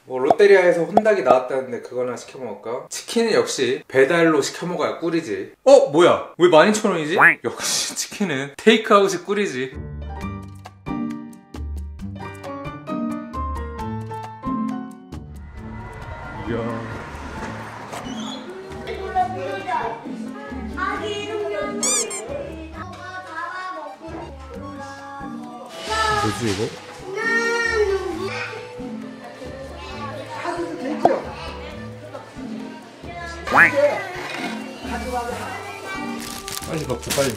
뭐 롯데리아에서 혼닭이 나왔다는데 그거나 시켜 먹을까? 치킨은 역시 배달로 시켜 먹어야 꿀이지. 뭐야? 왜 12,000원이지? 역시 치킨은 테이크아웃이 꿀이지. 이야. 뭐지 이거? 빨리 먹자 빨리.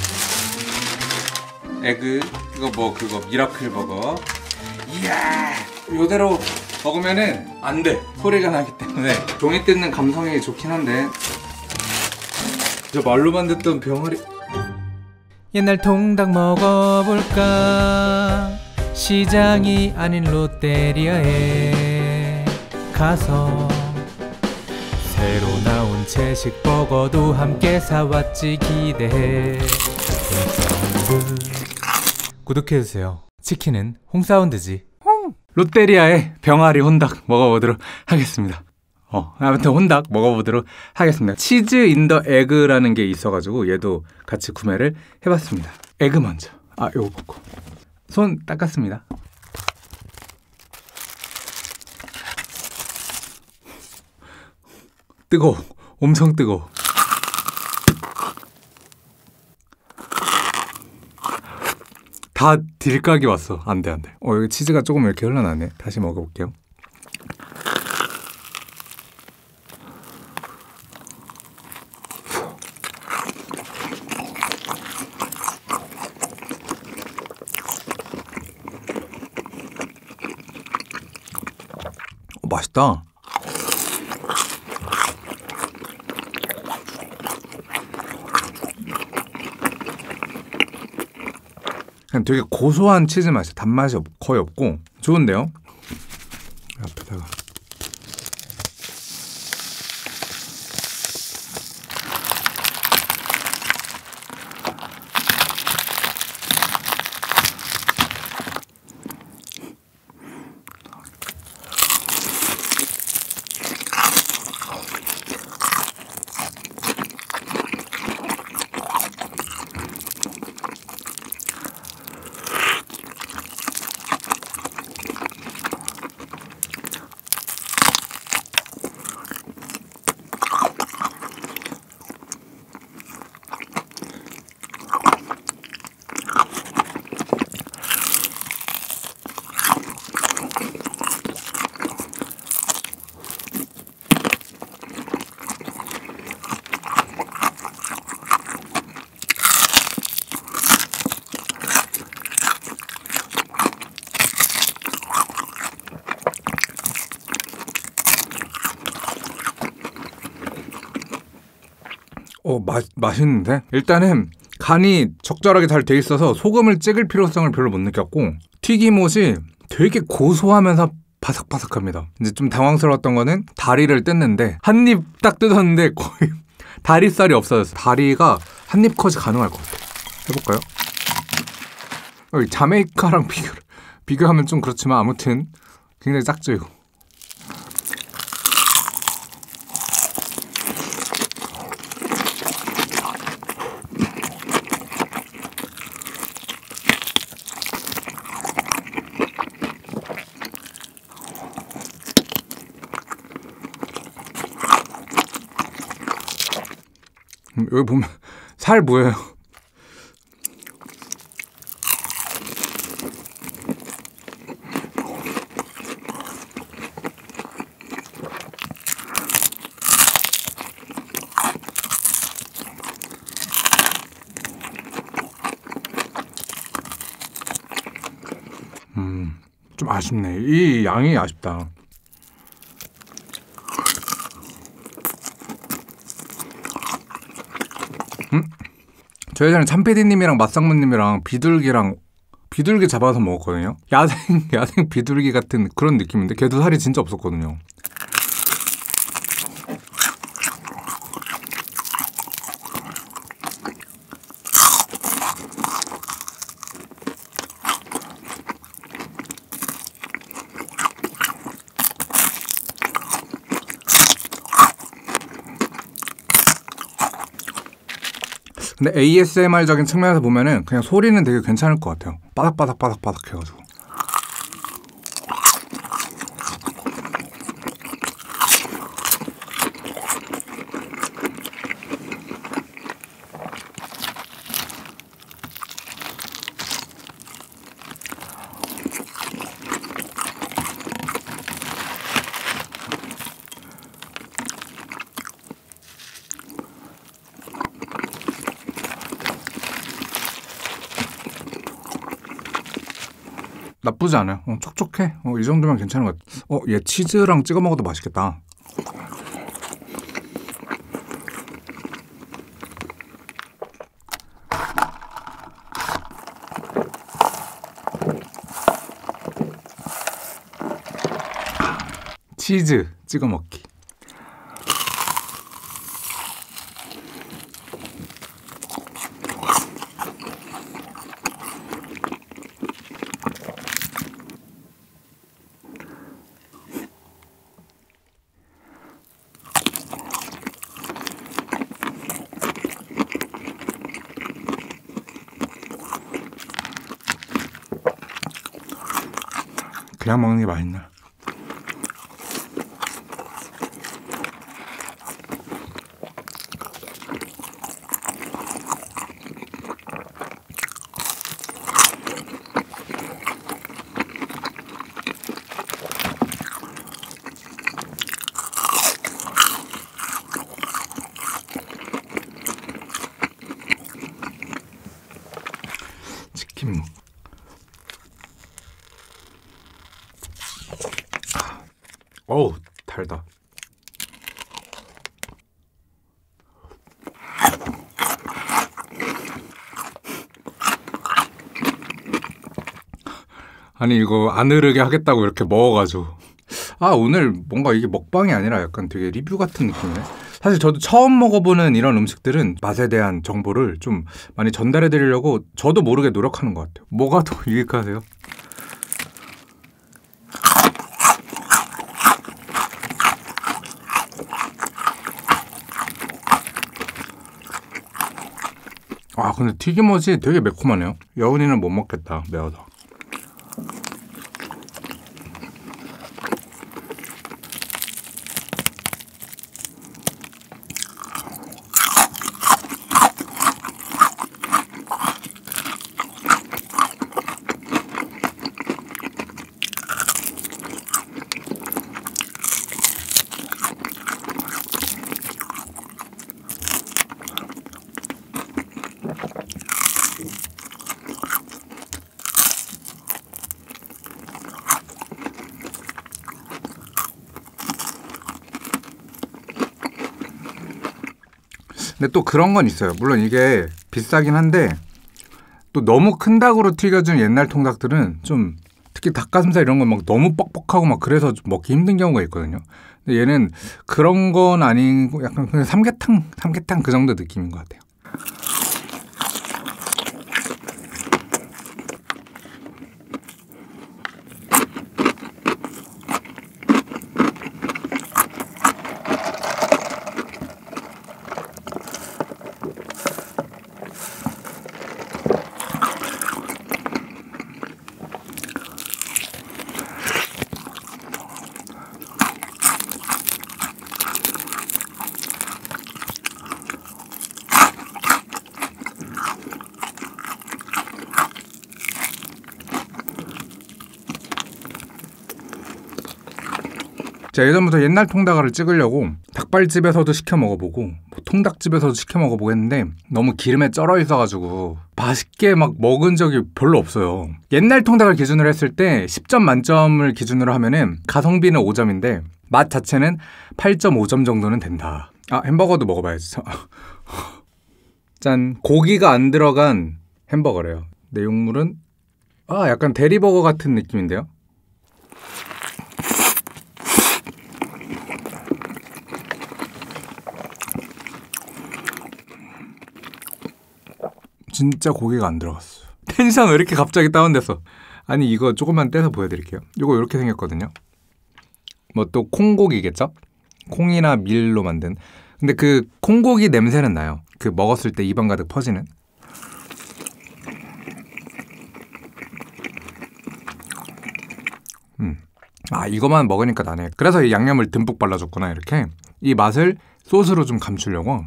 에그 이거 뭐 그거 미라클 버거. 이야 요대로 먹으면은 안 돼. 소리가 나기 때문에 종이 뜯는 감성이 좋긴 한데 저 말로만 듣던 병아리. 옛날 통닭 먹어볼까. 시장이 아닌 롯데리아에 가서 새로 나온 채식 버거도 함께 사왔지. 기대해. 구독해주세요. 치킨은 홍사운드지. 롯데리아의 병아리 혼닭 먹어보도록 하겠습니다. 아무튼 혼닭 먹어보도록 하겠습니다. 치즈 인더 에그라는 게 있어가지고 얘도 같이 구매를 해봤습니다. 에그 먼저. 요거 먹고 손 닦았습니다. 뜨거워. 엄청 뜨거워. 다 딜각이 왔어. 안돼 안돼. 여기 치즈가 조금 이렇게 흘러나네. 다시 먹어볼게요. 맛있다. 그냥 되게 고소한 치즈 맛이야. 단맛이 거의 없고 좋은데요? 앞에다가 맛있는데? 일단은 간이 적절하게 잘 돼 있어서 소금을 찍을 필요성을 별로 못 느꼈고 튀김옷이 되게 고소하면서 바삭바삭합니다. 이제 좀 당황스러웠던 거는 다리를 뜯는데 한 입 딱 뜯었는데 거의 다리살이 없어졌어요. 다리가 한 입 컷이 가능할 것 같아요. 해볼까요? 자메이카랑 비교하면 좀 그렇지만 아무튼 굉장히 작죠 이거. 여기 보면 살 보여요. 좀 아쉽네. 이 양이 아쉽다. 저 예전에 참PD님이랑 맛상무님이랑 비둘기 잡아서 먹었거든요. 야생 비둘기 같은 그런 느낌인데 걔도 살이 진짜 없었거든요. 근데 ASMR적인 측면에서 보면은 그냥 소리는 되게 괜찮을 것 같아요. 바삭바삭바삭바삭 해가지고. 나쁘지 않아요. 촉촉해. 이 정도면 괜찮은 것 같아. 얘 치즈랑 찍어 먹어도 맛있겠다. 치즈 찍어 먹기. 그냥 먹는 게 맛있네. 치킨 무. 어우, 달다. 아니 이거 안 흐르게 하겠다고 이렇게 먹어가지고 오늘 뭔가 이게 먹방이 아니라 약간 되게 리뷰 같은 느낌이네. 사실 저도 처음 먹어보는 이런 음식들은 맛에 대한 정보를 좀 많이 전달해 드리려고 저도 모르게 노력하는 것 같아요. 뭐가 더 유익하세요? 근데 튀김옷이 되게 매콤하네요. 여운이는 못 먹겠다, 매워서. 근데 또 그런 건 있어요. 물론 이게 비싸긴 한데 또 너무 큰 닭으로 튀겨준 옛날 통닭들은 좀 특히 닭가슴살 이런 건 막 너무 뻑뻑하고 막 그래서 좀 먹기 힘든 경우가 있거든요. 근데 얘는 그런 건 아니고 약간 그냥 삼계탕 그 정도 느낌인 것 같아요. 제가 예전부터 옛날 통닭을 찍으려고 닭발집에서도 시켜 먹어보고 뭐 통닭집에서도 시켜 먹어보고 했는데 너무 기름에 쩔어 있어가지고 맛있게 막 먹은 적이 별로 없어요. 옛날 통닭을 기준으로 했을 때 10점 만점을 기준으로 하면은 가성비는 5점인데 맛 자체는 8.5점 정도는 된다. 햄버거도 먹어봐야지. 짠, 고기가 안 들어간 햄버거래요. 내용물은 약간 대리버거 같은 느낌인데요. 진짜 고기가 안 들어갔어요. 텐션 왜 이렇게 갑자기 다운됐어? 아니 이거 조금만 떼서 보여드릴게요. 이거 이렇게 생겼거든요. 뭐 또 콩고기겠죠? 콩이나 밀로 만든. 근데 그 콩고기 냄새는 나요. 그 먹었을 때 입안 가득 퍼지는. 아, 이거만 먹으니까 나네. 그래서 이 양념을 듬뿍 발라줬구나. 이렇게 이 맛을 소스로 좀 감추려고.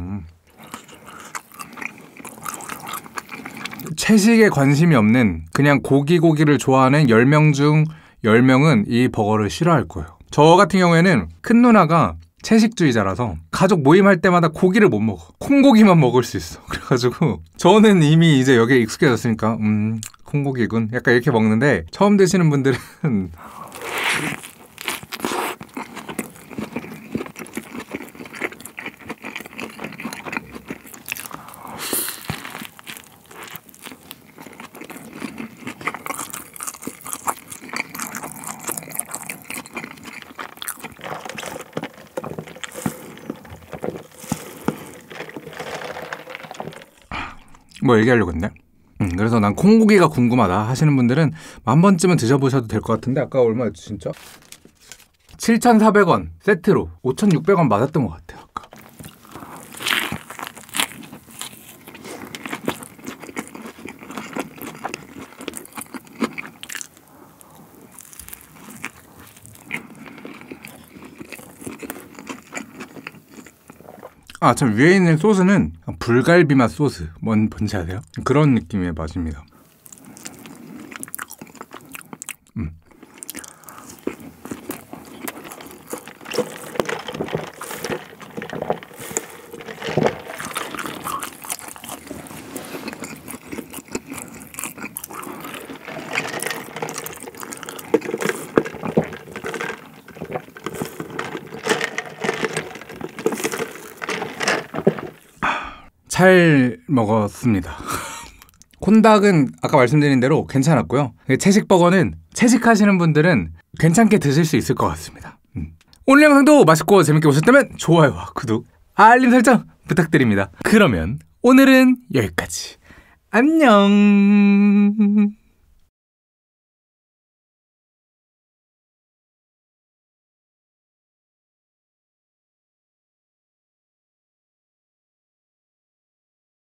채식에 관심이 없는 그냥 고기를 좋아하는 10명 중 10명은 이 버거를 싫어할 거예요. 저 같은 경우에는 큰 누나가 채식주의자라서 가족 모임할 때마다 고기를 못 먹어. 콩고기만 먹을 수 있어. 그래가지고 저는 이미 이제 여기에 익숙해졌으니까 콩고기군 약간 이렇게 먹는데, 처음 드시는 분들은 뭐 얘기하려고 했네. 그래서 난 콩고기가 궁금하다 하시는 분들은 한 번쯤은 드셔보셔도 될 것 같은데, 아까 얼마였지 진짜? 7,400원 세트로 5,600원 맞았던 것 같아요. 아까. 아, 참, 위에 있는 소스는 불갈비 맛 소스. 뭔지 아세요? 그런 느낌의 맛입니다. 잘 먹었습니다. 콘닭은 아까 말씀드린 대로 괜찮았고요. 채식 버거는 채식하시는 분들은 괜찮게 드실 수 있을 것 같습니다. 오늘 영상도 맛있고 재밌게 보셨다면 좋아요와 구독, 알림 설정 부탁드립니다. 그러면 오늘은 여기까지. 안녕.